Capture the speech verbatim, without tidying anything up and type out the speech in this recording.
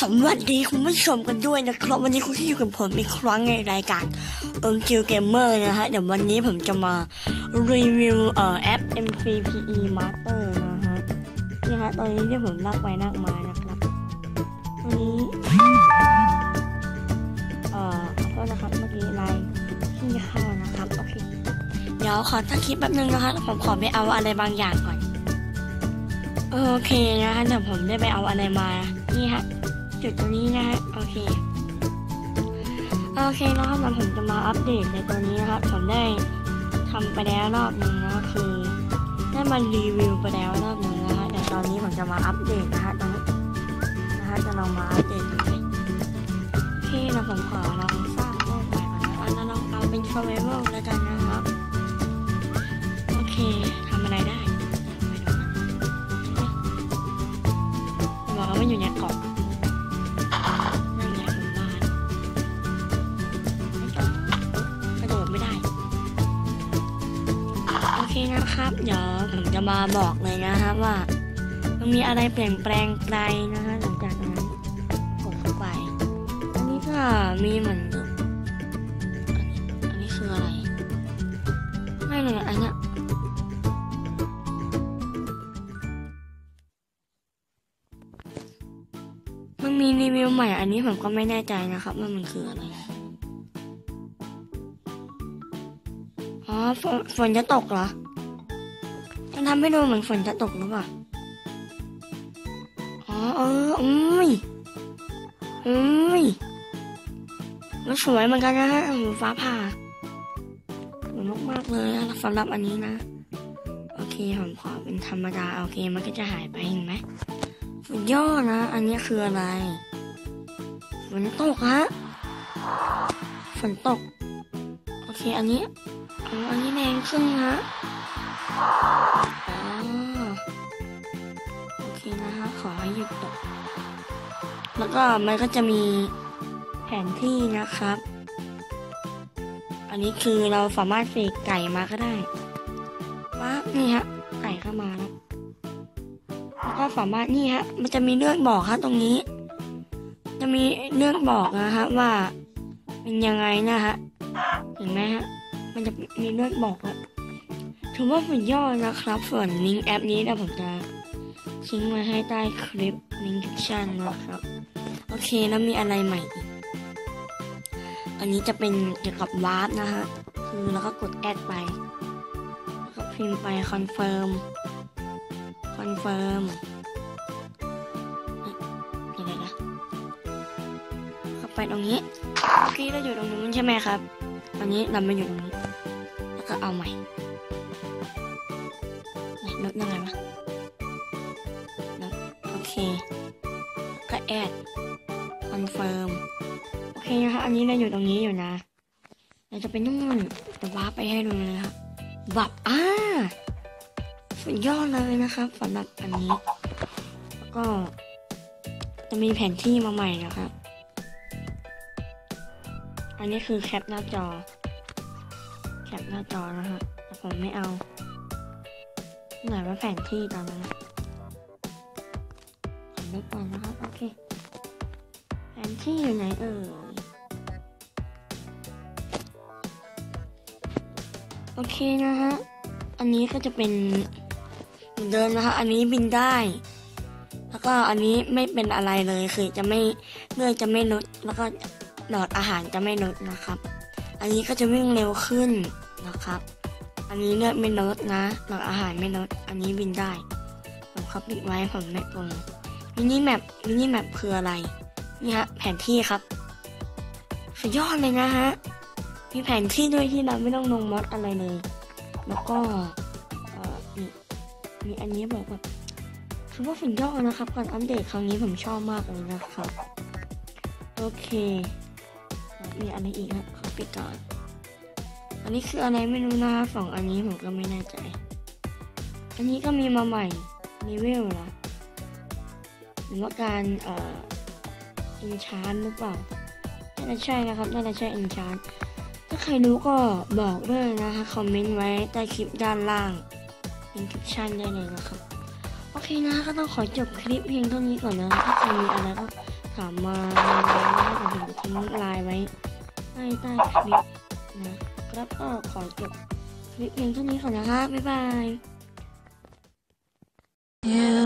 สวัสดีคุณผู้ชมกันด้วยนะครับวันนี้คุณที่อยู่กับผมอีกครั้งในรายการเอิงคิวเกมเมอร์นะฮะเดี๋ยววันนี้ผมจะมารีวิวเอ่อแอป เอ็ม ซี พี อี Master นะฮะนี่ฮะตอนนี้ที่ผมลากไปลากมานะครับวันนี้เอ่อขอโทษนะครับเมื่อกี้ไลน์ที่เข้านะครับโอเคเดี๋ยวขอตั้งคลิปแป๊บนึงนะคะผมขอไปเอาอะไรบางอย่างก่อนโอเคนะฮะเดี๋ยวผมได้ไปเอาอะไรมานี่ฮะจุดตรงนี้นะฮะโอเคโอเคนะครับแล้วผมจะมาอัปเดตในตัวนี้นะครับผมได้ทำไปแล้วรอบนึงนะคือได้มารีวิวไปแล้วรอบนึงนะฮะแต่ตอนนี้ผมจะมาอัปเดตนะฮะตรงนี้นะฮะจะลองมาอัปเดตดูเลยโอเคแล้วผมขอลองสร้างโลกใหม่ก่อนนะแล้วลองเอาเป็น survival แล้วกันนะครับโอเคทำอะไรได้บอกว่ามันอยู่ในเกาะนั่นไงผมว่ากระโดดไม่ได้โอเคนะครับเดี๋ยวผมจะมาบอกเลยนะครับว่ามันมีอะไรเปลี่ยนแปลงไกลนะฮะหลังจากนั้นกดเข้าไปอันนี้ก็มีเหมือนเดิมอันนี้คืออะไรไม่เลยอันเนี้ยมันมีรีวิวใหม่อันนี้ผมก็ไม่แน่ใจนะครับว่ามันคืออะไรอ๋อฝนฝนจะตกเหรอมันทำให้ดูเหมือนฝนจะตกหรือเปล่าอ๋อเอออุ้ยอุ้ยมันสวยเหมือนกันนะฮะหูฟ้าผ่าสวยมากๆเลยนะสำหรับอันนี้นะโอเคผมขอเป็นธรรมดาโอเคมันก็จะหายไปเห็นไหมสุดยอดนะอันนี้คืออะไรฝนตกฮะฝนตกโอเคอันนี้อ๋ออันนี้แรงขึ้นฮะอ๋อโอเคนะฮะขอให้หยุดตกแล้วก็มันก็จะมีแผนที่นะครับอันนี้คือเราสามารถเสกไก่มาก็ได้ว้านี่ฮะไก่เข้ามาแล้วก็สามารถนี่ฮะมันจะมีเลือกบอกครับตรงนี้จะมีเลือกบอกนะฮะว่าเป็นยังไงนะฮะเห็นไหมฮะมันจะมีเลือกบอกแล้วถือว่าสุดยอดนะครับส่วนลิงก์แอปนี้เดี๋ยวผมจะทิ้งไว้ให้ใต้คลิปลิงก์แคปชั่นนะครับโอเคแล้วมีอะไรใหม่อีกอันนี้จะเป็นเกี่ยวกับวาร์ปนะฮะคือแล้วก็กดแอดไปแล้วก็พิมพ์ไปคอนเฟิร์มคอนเฟิร์มยังไงนะเข้าไปตรงนี้เมื่อกี้เราอยู่ตรงนู้นใช่ไหมครับตอนนี้เรามาอยู่ตรงนี้แล้วก็เอาใหม่ลดยังไงวะลดโอเคก็แอดคอนเฟิร์มโอเคนะคะอันนี้เราอยู่ตรงนี้อยู่นะเราจะไปนู่นจะว้าไปให้ดูเลยครับวับอ่าสุดยอดเลยนะครับสำหรับอันนี้แล้วก็จะมีแผนที่มาใหม่นะครับอันนี้คือแคปหน้าจอแคปหน้าจอนะฮะแต่ผมไม่เอาไหนว่าแผนที่ตอนนั้นผมไม่ก่อนนะครับโอเคแผนที่อยู่ไหนเอ่ยโอเคนะฮะอันนี้ก็จะเป็นเหมือนเดิมนะคะอันนี้บินได้แล้วก็อันนี้ไม่เป็นอะไรเลยคือจะไม่เลือดจะไม่ลดแล้วก็หลอดอาหารจะไม่ลดนะครับอันนี้ก็จะวิ่งเร็วขึ้นนะครับอันนี้เลือดไม่ลดนะหลอดอาหารไม่ลดอันนี้บินได้ผมเขาปิดไว้ผมไม่กลงมินิแมปมินิแมปคืออะไรนี่ฮะแผนที่ครับสุดยอดเลยนะฮะมีแผนที่ด้วยที่เราไม่ต้องลงมอดอะไรเลยแล้วก็เอ่อมีมีอันนี้บอกว่าคือว่าสุดยอดนะครับการอัปเดตครั้งนี้ผมชอบมากเลยนะครับโอเคมีอะไรอีกครับขอปิดก่อนอันนี้คืออะไรไม่รู้นะสองอันนี้ผมก็ไม่แน่ใจอันนี้ก็มีมาใหม่นิเวลเหรอหรือว่าการเอ่ออินชานหรือเปล่าน่าจะใช่นะครับน่าจะใช่อินชานถ้าใครรู้ก็บอกด้วยนะคะคอมเมนต์ไว้ใต้คลิปด้านล่างลิงก์แคปชั่นได้เลยนะครับโอเคนะก็ต้องขอจบคลิปเพียงเท่านี้ก่อนนะถ้าใครมีอะไรก็ถามมาแล้วผมจะทิ้งไลน์ไว้ให้ใต้คลิปนะครับก็ขอจบคลิปเพียงเท่านี้ก่อนนะคะบ๊ายบาย